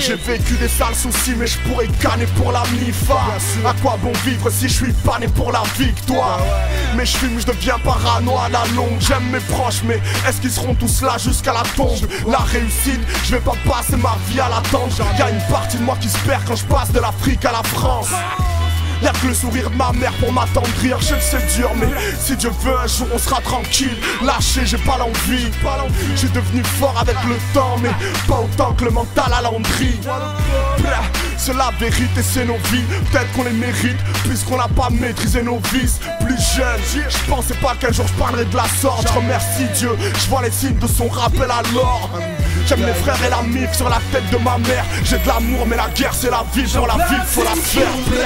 J'ai vécu des sales soucis mais je pourrais canner pour la MIFA. À quoi bon vivre si je suis pas né pour la victoire? Mais je fume, je deviens parano à la longue. J'aime mes proches mais est-ce qu'ils seront tous là jusqu'à la tombe? La réussite, je vais pas passer ma vie à l'attendre. Y'a une partie de moi qui se perd quand je passe de l'Afrique à la France. Y'a que le sourire de ma mère pour m'attendrir. Je sais que c'est dur mais si Dieu veut un jour on sera tranquille. Lâché, j'ai pas l'envie. Je suis devenu fort avec le temps mais pas autant que le mental à l'endrie. C'est la vérité, c'est nos vies. Peut-être qu'on les mérite puisqu'on n'a pas maîtrisé nos vices. Plus jeune, je pensais pas qu'un jour je parlerais de la sorte. Je remercie Dieu, je vois les signes de son rappel à l'ordre. J'aime mes frères et la mif sur la tête de ma mère. J'ai de l'amour mais la guerre c'est la vie. Pour la vie faut la faire.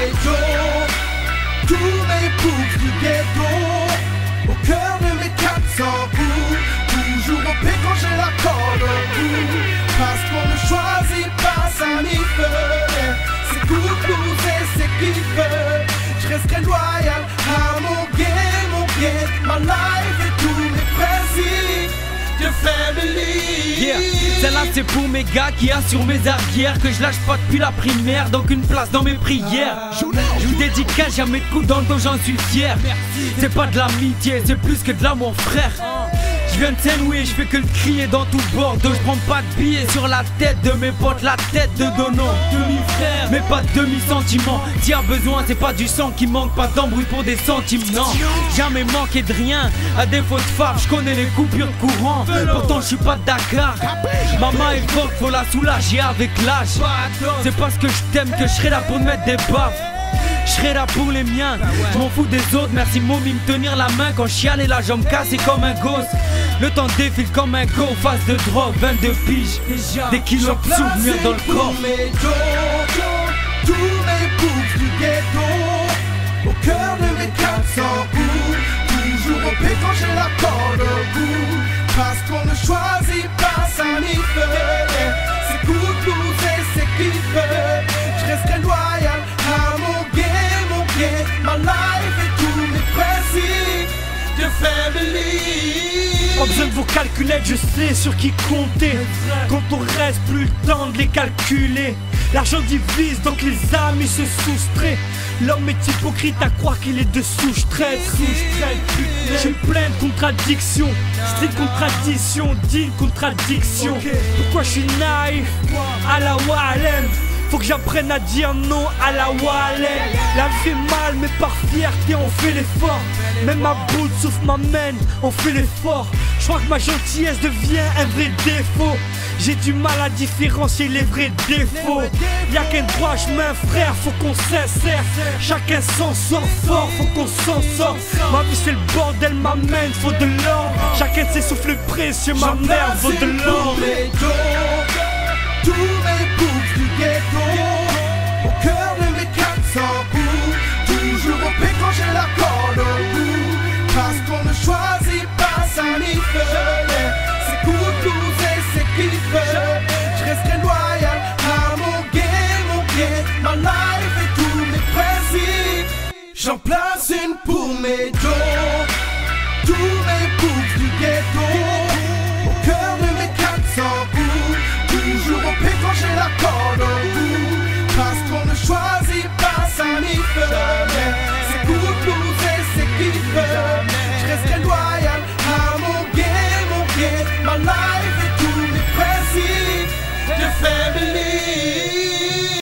Tous mes boucles du ghetto, au cœur de mes 400 coups, toujours en paix quand j'ai la corde au cou. Parce qu'on ne choisit pas sa mif, c'est tout nous et c'est qui veut. Je resterai loyal à mon game, ma life et tous mes principes de family. Yeah. Celle-là c'est pour mes gars qui assurent mes arrières, que je lâche pas depuis la primaire, donc une place dans mes prières. Je vous dédicace, jamais de coups dans le dos, j'en suis fier. C'est pas de l'amitié, c'est plus que de l'amour frère. Je viens de Saint-Louis, je fais que le crier dans tout Bordeaux. Je prends pas de billets sur la tête de mes potes, la tête de Dono. Demi-frère, mais pas de demi-sentiment. S'il y a besoin, c'est pas du sang qui manque, pas d'embrouille pour des centimes, non. Jamais manqué de rien, à défaut de fave, je connais les coupures de courant. Pourtant je suis pas de Dakar. Maman est forte, faut la soulager avec l'âge. C'est parce que je t'aime que je serai là pour te mettre des baffes. Je serai là pour les miens, je m'en fous des autres. Merci mommy me tenir la main quand je chialais la jambe cassée comme un gosse. Le temps défile comme un go, face de drogue, 22 piges. Des kilos de souvenirs dans le corps. Tous mes boucles du ghetto, au cœur de mes 400 coups, toujours en paix quand j'ai la corde au cou. Parce qu'on ne choisit pas sa mif, c'est coup de blues et c'est qui veut. Je resterai loyal à mon game, ma life et tous mes principes de family. Pas besoin de vos calculettes, je sais sur qui compter. Quand on reste plus le temps de les calculer. L'argent divise donc les amis se soustraient. L'homme est hypocrite à croire qu'il est de souche traite. J'ai plein de contradictions. Street contradiction, digne contradiction. Pourquoi je suis naïf à la Wallen? Faut que j'apprenne à dire non à la Wallen. La vie fait mal mais par fierté on fait l'effort. Même ma boule souffle m'amène, on fait l'effort. Je crois que ma gentillesse devient un vrai défaut. J'ai du mal à différencier les vrais défauts. Y'a qu'un droit chemin frère, faut qu'on s'insère. Chacun s'en sort fort, faut qu'on s'en sorte. Ma vie c'est le bordel, m'amène, faut de l'ordre. Chacun de ses souffles précieux, ma mère vaut de l'ordre. Tous mes boucles du ghetto, au cœur de mes 400 coups, toujours en paix quand j'ai la corde au cou. Parce qu'on ne choisit pas sa mif, c'est coup de blues et c'est qui veut. Je resterai loyal à mon game, ma life et tous mes principes. J'en place une pour mes dos.